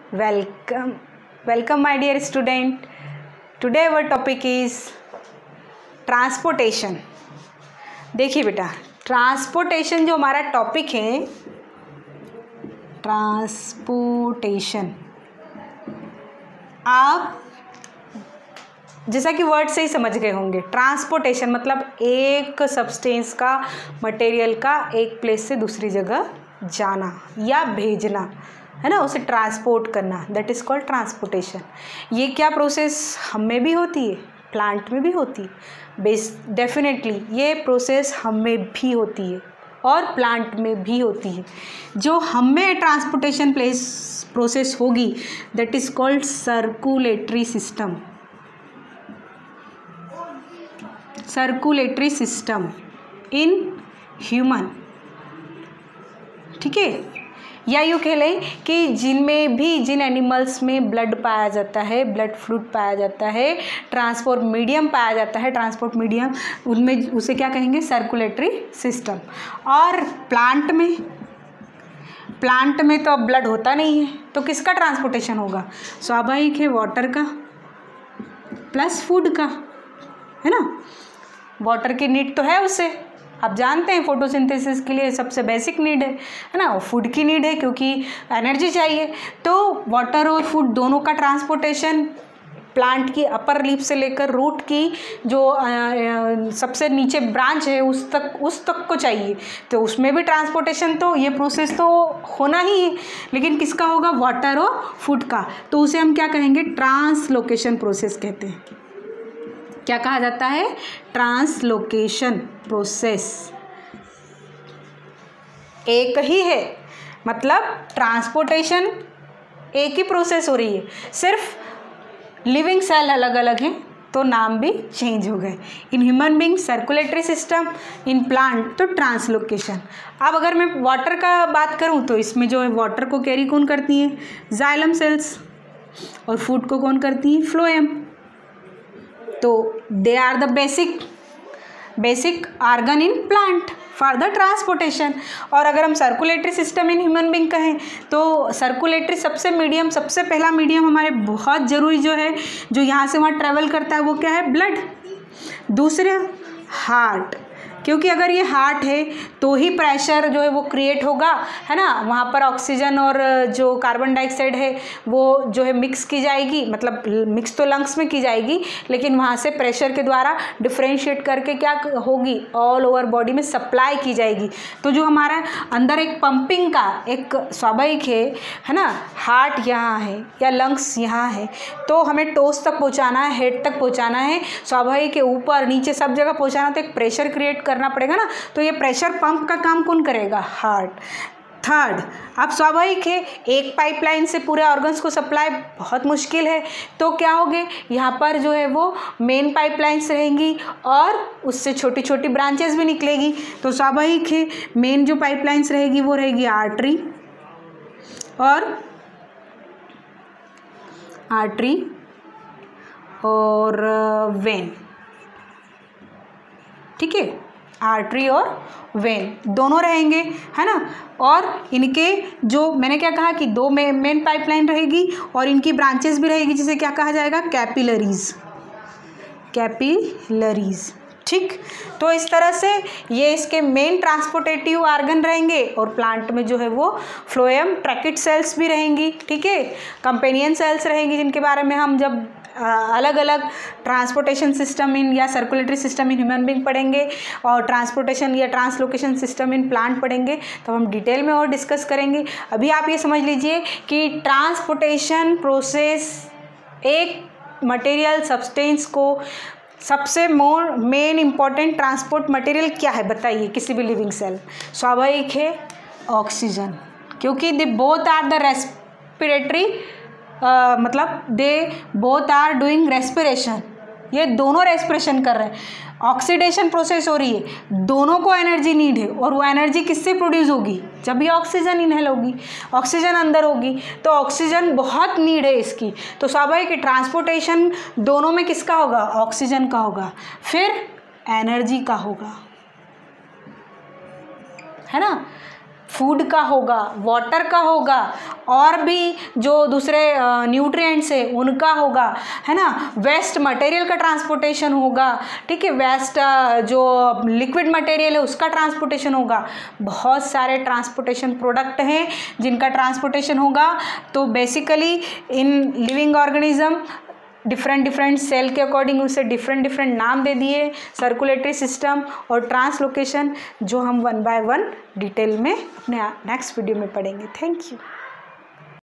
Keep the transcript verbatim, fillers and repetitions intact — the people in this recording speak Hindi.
Welcome, welcome, my dear student. Today our topic is transportation. देखिए बेटा, ट्रांसपोर्टेशन जो हमारा टॉपिक है, ट्रांसपोर्टेशन, आप जैसा कि वर्ड से ही समझ गए होंगे। ट्रांसपोर्टेशन मतलब एक सब्सटेंस का, मटेरियल का एक प्लेस से दूसरी जगह जाना या भेजना, है ना, उसे ट्रांसपोर्ट करना, दैट इज़ कॉल्ड ट्रांसपोर्टेशन। ये क्या प्रोसेस हम में भी होती है, प्लांट में भी होती है, बेस डेफिनेटली ये प्रोसेस हम में भी होती है और प्लांट में भी होती है। जो हम में ट्रांसपोर्टेशन प्लेस प्रोसेस होगी that is called circulatory system. Circulatory system in human, ठीक है। या यूँ कह लें कि जिनमें भी, जिन एनिमल्स में ब्लड पाया जाता है, ब्लड फ्लूइड पाया जाता है, ट्रांसपोर्ट मीडियम पाया जाता है, ट्रांसपोर्ट मीडियम, उनमें उसे क्या कहेंगे, सर्कुलेटरी सिस्टम। और प्लांट में, प्लांट में तो अब ब्लड होता नहीं है, तो किसका ट्रांसपोर्टेशन होगा? स्वाभाविक है वाटर का प्लस फूड का, है ना। वाटर की नीड तो है उसे, आप जानते हैं फोटोसिंथेसिस के लिए सबसे बेसिक नीड है है ना। फूड की नीड है क्योंकि एनर्जी चाहिए। तो वाटर और फूड दोनों का ट्रांसपोर्टेशन प्लांट की अपर लीफ से लेकर रूट की जो आ, आ, सबसे नीचे ब्रांच है उस तक उस तक को चाहिए, तो उसमें भी ट्रांसपोर्टेशन, तो ये प्रोसेस तो होना ही है। लेकिन किसका होगा? वाटर और फूड का। तो उसे हम क्या कहेंगे? ट्रांसलोकेशन प्रोसेस कहते हैं। क्या कहा जाता है? Translocation process. एक ही है, मतलब ट्रांसपोर्टेशन एक ही प्रोसेस हो रही है, सिर्फ लिविंग सेल अलग अलग हैं तो नाम भी चेंज हो गए। In human being circulatory system, in plant तो ट्रांसलोकेशन। अब अगर मैं वाटर का बात करूं तो इसमें जो है वाटर को कैरी कौन करती है? Xylem sales. और फूड को कौन करती है? फ्लोएम। तो they are the basic basic organ in plant for the transportation. और अगर हम circulatory system in human being कहें तो सर्कुलेटरी सबसे मीडियम, सबसे पहला मीडियम हमारे बहुत ज़रूरी जो है, जो यहाँ से वहाँ ट्रेवल करता है, वो क्या है? ब्लड। दूसरा हार्ट, क्योंकि अगर ये हार्ट है तो ही प्रेशर जो है वो क्रिएट होगा, है ना। वहाँ पर ऑक्सीजन और जो कार्बन डाइऑक्साइड है वो जो है मिक्स की जाएगी, मतलब मिक्स तो लंग्स में की जाएगी, लेकिन वहाँ से प्रेशर के द्वारा डिफ्रेंशिएट करके क्या होगी? ऑल ओवर बॉडी में सप्लाई की जाएगी। तो जो हमारा अंदर एक पंपिंग का एक स्वाभाविक है है ना, हार्ट यहाँ है या लंग्स यहाँ है, तो हमें टोस तक पहुँचाना है, हेड तक पहुँचाना है, स्वाभाविक है ऊपर नीचे सब जगह पहुँचाना, तो एक प्रेशर क्रिएट करना पड़ेगा ना। तो ये प्रेशर पंप का काम कौन करेगा? हार्ट। थर्ड, अब स्वाभाविक है एक पाइपलाइन से पूरे ऑर्गन्स को सप्लाई बहुत मुश्किल है, तो क्या होगे? यहाँ पर जो है वो मेन पाइपलाइंस रहेंगी और उससे छोटी छोटी ब्रांचेस भी निकलेगी। तो स्वाभाविक है मेन जो पाइपलाइंस रहेगी वो रहेगी आर्टरी और आर्टरी और वेन, ठीक है। आर्टरी और वेन दोनों रहेंगे, है ना। और इनके जो मैंने क्या कहा कि दो मे, मेन पाइपलाइन रहेगी और इनकी ब्रांचेस भी रहेगी, जिसे क्या कहा जाएगा? कैपिलरीज। कैपिलरीज, ठीक। तो इस तरह से ये इसके मेन ट्रांसपोर्टेटिव ऑर्गन रहेंगे। और प्लांट में जो है वो फ्लोएम, ट्रैकिड सेल्स भी रहेंगी, ठीक है। कंपेनियन सेल्स रहेंगी, जिनके बारे में हम जब अलग अलग ट्रांसपोर्टेशन सिस्टम इन या circulatory system in human being पढ़ेंगे और ट्रांसपोर्टेशन या ट्रांसलोकेशन सिस्टम इन प्लांट पढ़ेंगे, तो हम डिटेल में और डिस्कस करेंगे। अभी आप ये समझ लीजिए कि ट्रांसपोर्टेशन प्रोसेस एक मटेरियल सब्सटेंस को, सबसे more main important transport material क्या है बताइए किसी भी लिविंग सेल? स्वाभाविक है ऑक्सीजन, क्योंकि they both are the respiratory, मतलब they both are doing respiration, ये दोनों रेस्पिरेशन कर रहे हैं, ऑक्सीडेशन प्रोसेस हो रही है, दोनों को एनर्जी नीड है। और वो एनर्जी किससे प्रोड्यूस होगी? जब भी ऑक्सीजन इनहेल होगी, ऑक्सीजन अंदर होगी, तो ऑक्सीजन बहुत नीड है इसकी। तो स्वाभाविक है ट्रांसपोर्टेशन दोनों में किसका होगा? ऑक्सीजन का होगा, फिर एनर्जी का होगा, है ना। फूड का होगा, वाटर का होगा, और भी जो दूसरे न्यूट्रिएंट्स है उनका होगा, है ना। वेस्ट मटेरियल का ट्रांसपोर्टेशन होगा, ठीक है, वेस्ट जो लिक्विड मटेरियल है उसका ट्रांसपोर्टेशन होगा। बहुत सारे ट्रांसपोर्टेशन प्रोडक्ट हैं जिनका ट्रांसपोर्टेशन होगा। तो basically in living organism different different cell के अकॉर्डिंग उसे डिफरेंट डिफरेंट नाम दे दिए, सर्कुलेटरी सिस्टम और ट्रांसलोकेशन, जो हम वन बाय वन डिटेल में अपने नेक्स्ट वीडियो में पढ़ेंगे। Thank you.